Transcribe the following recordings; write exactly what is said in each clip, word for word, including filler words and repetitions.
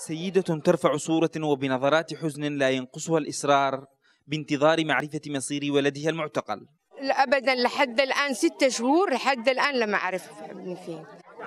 سيدة ترفع صورة وبنظرات حزن لا ينقصها الإصرار بانتظار معرفة مصير ولدها المعتقل. لا أبدا، لحد الآن ستة شهور، لحد الآن لم أعرف ابني فين.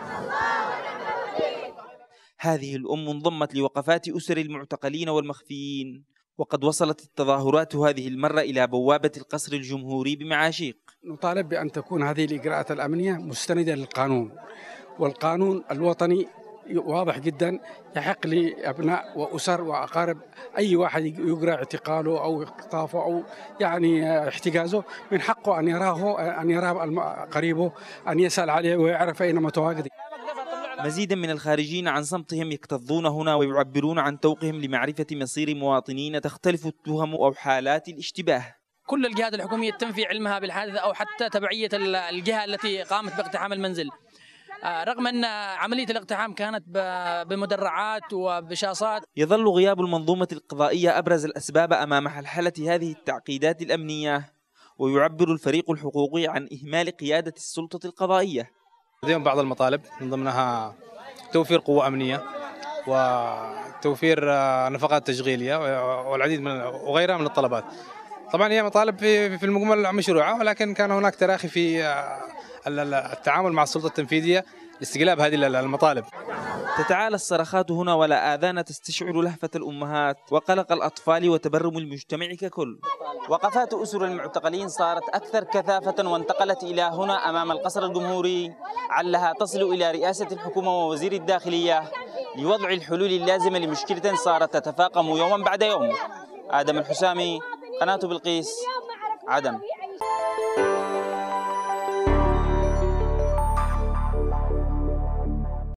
هذه الأم انضمت لوقفات أسر المعتقلين والمخفيين، وقد وصلت التظاهرات هذه المرة إلى بوابة القصر الجمهوري بمعاشيق. نطالب بأن تكون هذه الإجراءات الأمنية مستندة للقانون، والقانون الوطني واضح جدا، يحق لأبناء وأسر وأقارب أي واحد يجرى اعتقاله أو اختطافه أو يعني احتجازه من حقه أن يراه أن يرى قريبه، أن يسأل عليه ويعرف أين متواجد. مزيدا من الخارجين عن صمتهم يكتظون هنا ويعبرون عن توقهم لمعرفة مصير مواطنين تختلف التهم أو حالات الاشتباه. كل الجهات الحكومية تنفي علمها بالحادث أو حتى تبعية الجهة التي قامت باقتحام المنزل، رغم أن عملية الاقتحام كانت بمدرعات وبشاصات. يظل غياب المنظومة القضائية أبرز الأسباب أمام حلحلة هذه التعقيدات الأمنية، ويعبر الفريق الحقوقي عن إهمال قيادة السلطة القضائية. لديهم بعض المطالب من ضمنها توفير قوة أمنية وتوفير نفقات تشغيلية والعديد من وغيرها من الطلبات. طبعا هي مطالب في في المجمل مشروعة، ولكن كان هناك تراخي في التعامل مع السلطة التنفيذية لاستجلاب هذه المطالب. تتعالى الصرخات هنا ولا آذان تستشعر لهفة الأمهات وقلق الأطفال وتبرم المجتمع ككل. وقفات أسر المعتقلين صارت أكثر كثافة وانتقلت إلى هنا أمام القصر الجمهوري، علها تصل إلى رئاسة الحكومة ووزير الداخلية لوضع الحلول اللازمة لمشكلة صارت تتفاقم يوما بعد يوم. آدم الحسامي، قناة بلقيس، عدن.